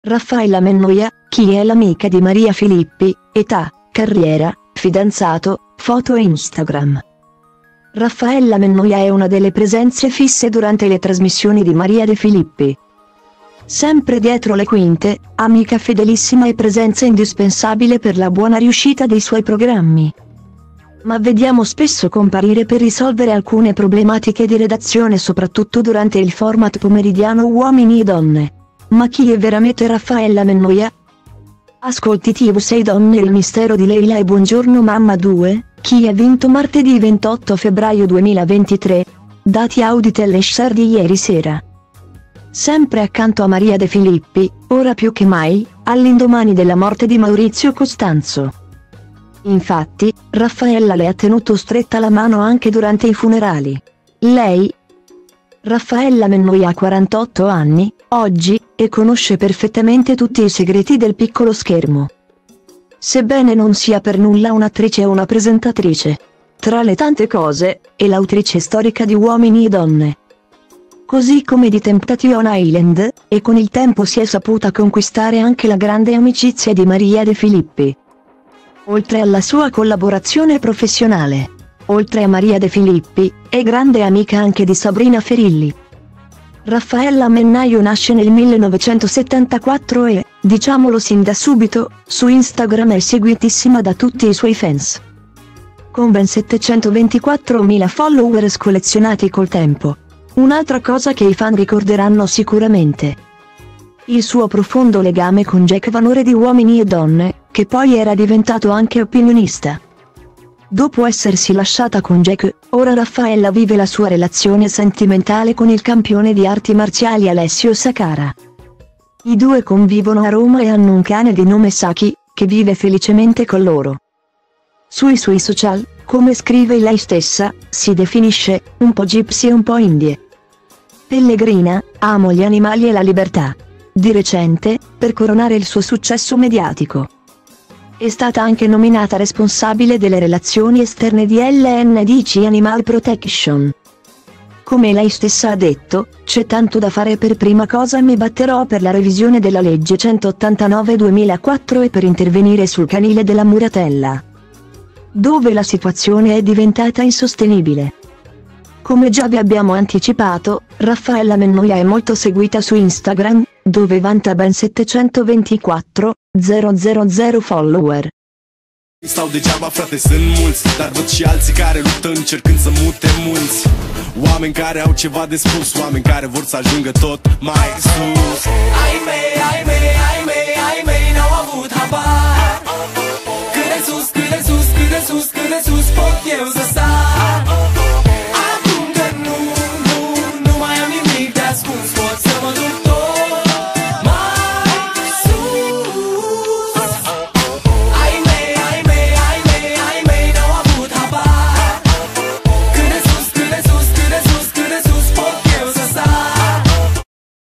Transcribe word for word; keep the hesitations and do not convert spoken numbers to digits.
Raffaella Mennoia, chi è l'amica di Maria Filippi, età, carriera, fidanzato, foto e Instagram. Raffaella Mennoia è una delle presenze fisse durante le trasmissioni di Maria De Filippi. Sempre dietro le quinte, amica fedelissima e presenza indispensabile per la buona riuscita dei suoi programmi. Ma vediamo spesso comparire per risolvere alcune problematiche di redazione, soprattutto durante il format pomeridiano Uomini e Donne. Ma chi è veramente Raffaella Mennoia? Ascolti T V sei Donne, il mistero di Leila e Buongiorno Mamma due, chi ha vinto martedì ventotto febbraio duemilaventitré, dati Auditel e share di ieri sera. Sempre accanto a Maria De Filippi, ora più che mai, all'indomani della morte di Maurizio Costanzo. Infatti, Raffaella le ha tenuto stretta la mano anche durante i funerali. Lei, Raffaella Mennoia, ha quarantotto anni, oggi, e conosce perfettamente tutti i segreti del piccolo schermo. Sebbene non sia per nulla un'attrice o una presentatrice. Tra le tante cose, è l'autrice storica di Uomini e Donne. Così come di Temptation Island, e con il tempo si è saputa conquistare anche la grande amicizia di Maria De Filippi. Oltre alla sua collaborazione professionale. Oltre a Maria De Filippi, è grande amica anche di Sabrina Ferilli. Raffaella Mennoia nasce nel millenovecentosettantaquattro e, diciamolo sin da subito, su Instagram è seguitissima da tutti i suoi fans. Con ben settecentoventiquattromila followers collezionati col tempo. Un'altra cosa che i fan ricorderanno sicuramente. Il suo profondo legame con Jack Vanore di Uomini e Donne, che poi era diventato anche opinionista. Dopo essersi lasciata con Jack, ora Raffaella vive la sua relazione sentimentale con il campione di arti marziali Alessio Sakara. I due convivono a Roma e hanno un cane di nome Saki, che vive felicemente con loro. Sui suoi social, come scrive lei stessa, si definisce un po' gypsy e un po' indie. Pellegrina, amo gli animali e la libertà. Di recente, per coronare il suo successo mediatico, è stata anche nominata responsabile delle relazioni esterne di L N D C Animal Protection. Come lei stessa ha detto, c'è tanto da fare, per prima cosa mi batterò per la revisione della legge centottantanove duemilaquattro e per intervenire sul canile della Muratella, dove la situazione è diventata insostenibile. Come già vi abbiamo anticipato, Raffaella Mennoia è molto seguita su Instagram, dove vanta ben settecentoventiquattromila follower. Stau degeaba, frate, sunt mulți, dar văd și alții care luptă încercând să mute mulți. Oameni care au ceva de spus, oameni care vor să ajungă tot mai sus. Ai mei, ai mei, ai mei, ai mei n-au avut habar. Cât de sus, cât de sus, cât de sus, cât de sus pot eu să sar.